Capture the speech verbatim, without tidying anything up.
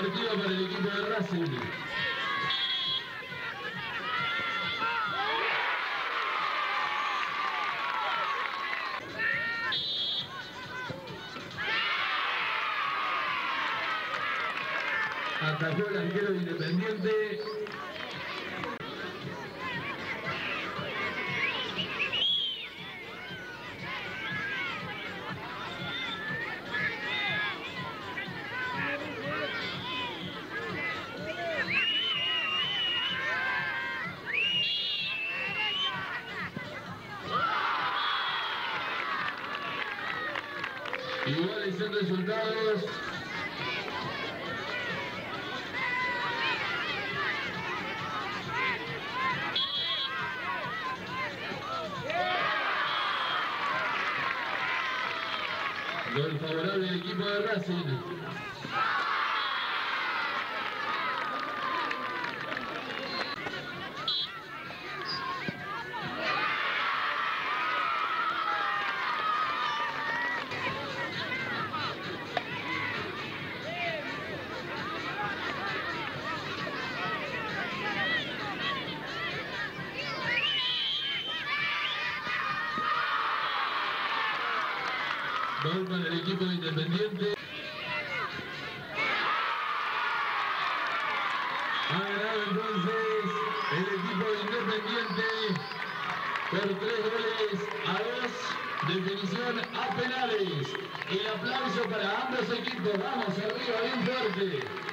partido para el equipo de Racing. Atajó el arquero de Independiente. Iguales son resultados. Gol favorable del equipo de Racing. Gol para el equipo de Independiente. Ha ganado entonces el equipo de Independiente por tres goles a dos. Definición a penales. El aplauso para ambos equipos. Vamos arriba, bien fuerte.